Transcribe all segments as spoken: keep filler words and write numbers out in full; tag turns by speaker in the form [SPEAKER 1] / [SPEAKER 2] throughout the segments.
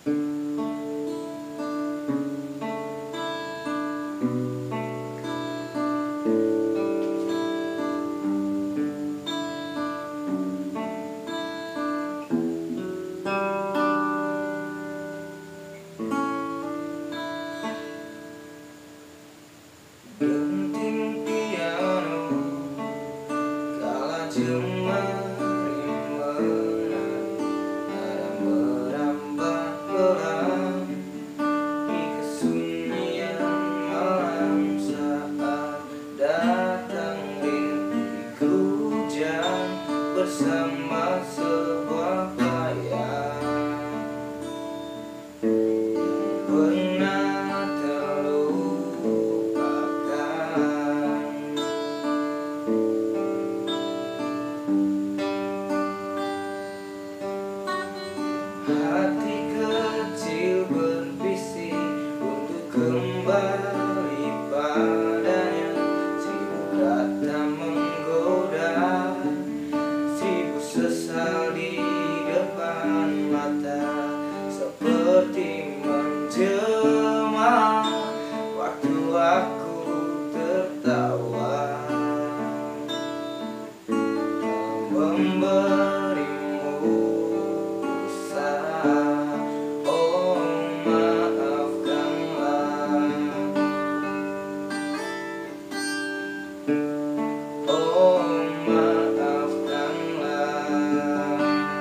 [SPEAKER 1] Denting piano kala jemari menari, nada merambah pelan di kesunyian malam saat datang rintik hujan bersama sebuah bayang pernah hati kecil berbisik untuk kembali padanya. Sibuk datang menggoda, sibuk sesal di depan mata, seperti menjelma waktu aku tertawa memberimu. Oh maafkanlah, oh maafkanlah.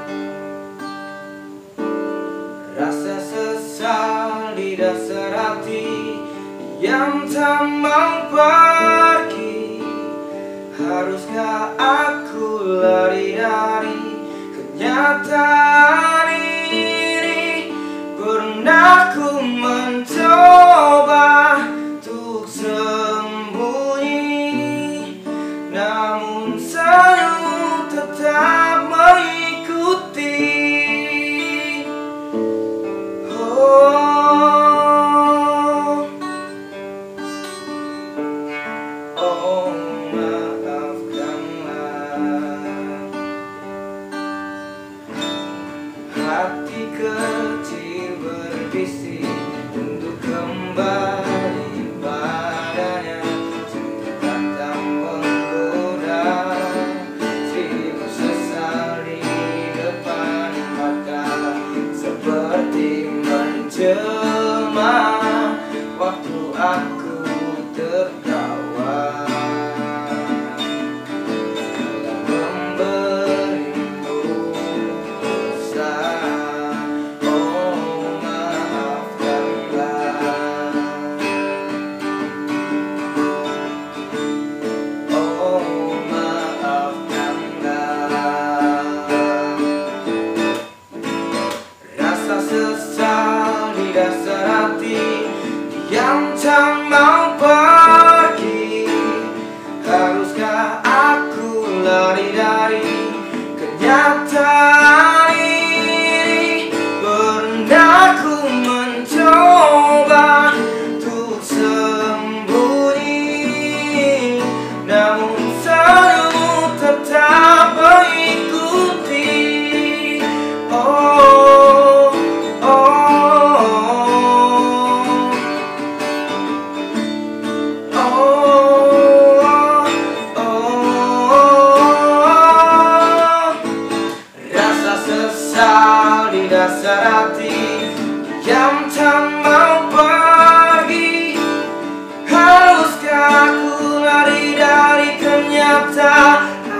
[SPEAKER 1] Rasa sesal di dasar hati yang tak mau pergi. Haruskah aku lari dari kenyataan ini? Pernah ku mencoba untuk sembunyi, namun selalu tetap mengikuti. Oh, oh maafkanlah. Hati kecil berbisik untuk kembali padanya. Sibuk datang menggoda, sibuk sesal di depan mata, seperti menjelma waktu aku tertawa dalam memberimu rasa. Oh maafkanlah, oh maafkanlah. Rasa sesal di dasar hati yang tak mau pergi. Haruskah aku lari dari kenyataan ini? Pernah ku mencoba untuk sembunyi, namun selalu tetap mengikuti. Oh, oh, oh, oh. Rasa sesal di dasar hati yang tak mau pergi. Haruskah aku lari dari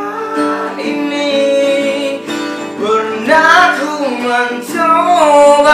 [SPEAKER 1] kenyataan ini? Pernah ku mencoba